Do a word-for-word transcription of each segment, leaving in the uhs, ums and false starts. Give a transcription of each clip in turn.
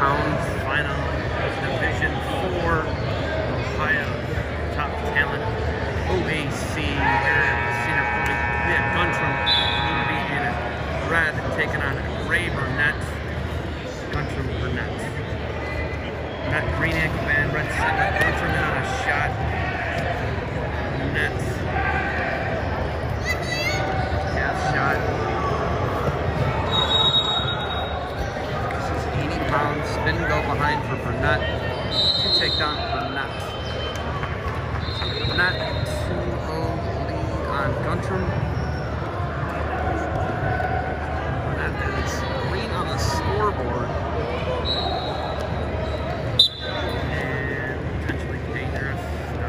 pounds final Division four Ohio top talent O A C here at Cedar Point. We have Guntram Community in red taking on Ray Burnett. Guntram Burnett. Burnett green ink band, red center. Guntram in on a shot. Burnett. Half shot. Pound spin go behind for Burnett. Two takedown Burnett. Burnett two oh lead on Guntram. Burnett is green on the scoreboard. And potentially dangerous.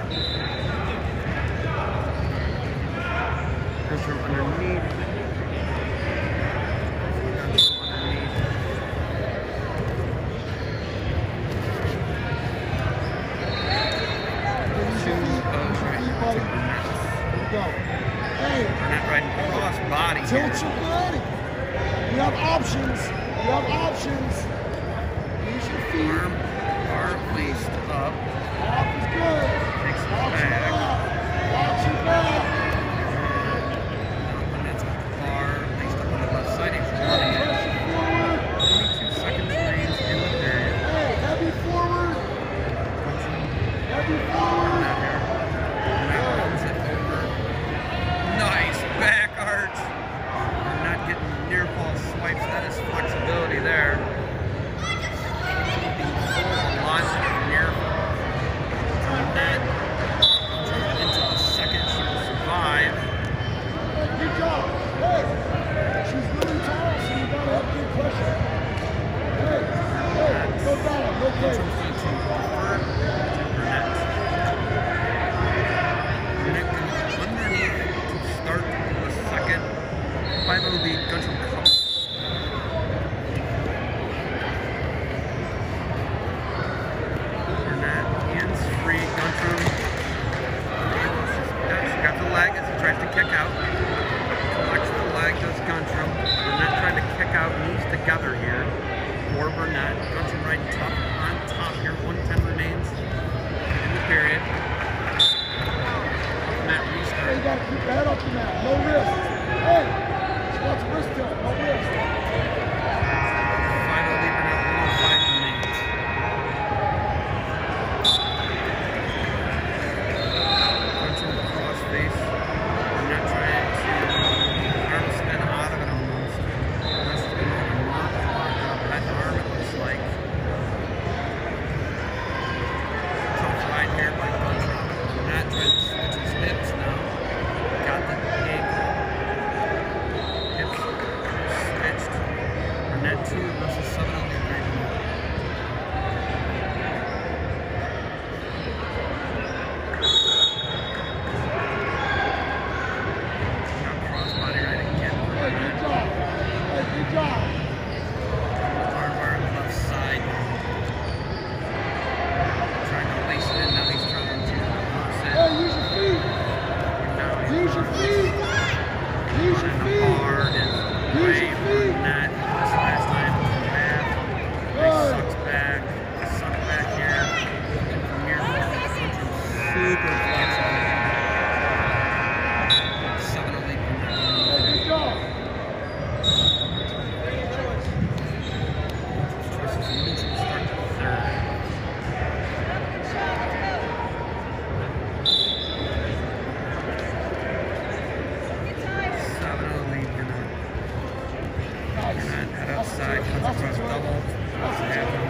Guntram underneath. Burnett riding cross body. Tilt your body. You have options. You have options. Use your feet. Arm, arm placed up. Off is good. Takes it Watch your back. back. Watch your back. Burnett's bar placed up on the left side. He's running it. twenty-two seconds remains in the period. Hey, heavy forward. Heavy forward. Nice back arch. We're not getting near fall swipes. That is flexibility there. Launch near Burnett into the second. She will survive. Good job. Hey, she's really tall, so you gotta have good pressure. Hey, hey, go down, no case. five oh lead, Guntram Cup. Burnett, hands free, Guntram. She got the leg as he tries to kick out. Collects the leg, does Guntram. Burnett trying to kick out, knees together here for Burnett. Guntram riding tough on top here, one ten remains in the period. Mat restart. Hey, you gotta keep the head off the mat, no risk. Hey! Watch wrist tilt, no wrist. Final lead Burnett, one oh five remains. Guntram cross face. Burnett trying to arm spin out of it almost. That's going to mark that arm, it looks like. Tough ride here by Guntram. Burnett trying to switch his hips now. Got the gate. Burnett two versus seven on the agreement. Now crossbody right again for Hey, Burnett. good job. Hey, good job. Arm bar on the left side. Trying to place it in. Now he's trying to box it. Hey, use your feet. Use your feet. Use your And the feet. bar is Use way your feet. Burnett. This last time was bad. He sucks back. He sucks back here. And from here, super flexible. Seven oh lead from that. Hey, good job. Choices neutral start to third. Seven oh lead Burnett. Burnett head outside, comes across double.